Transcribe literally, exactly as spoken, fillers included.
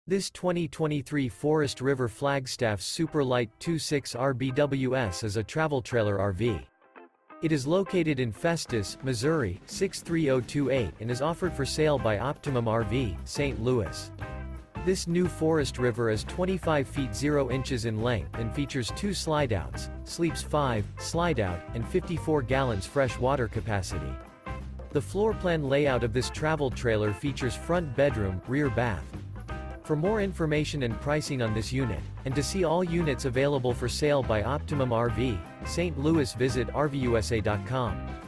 This twenty twenty-three Forest River Flagstaff Super Lite twenty-six R V W S is a travel trailer R V. It is located in Festus, Missouri, six three zero two eight and is offered for sale by Optimum R V, Saint Louis. This new Forest River is twenty-five feet zero inches in length and features two slideouts, sleeps five, slideout, and fifty-four gallons fresh water capacity. The floor plan layout of this travel trailer features front bedroom, rear bath. For more information and pricing on this unit, and to see all units available for sale by Optimum R V, Saint Louis, visit R V U S A dot com.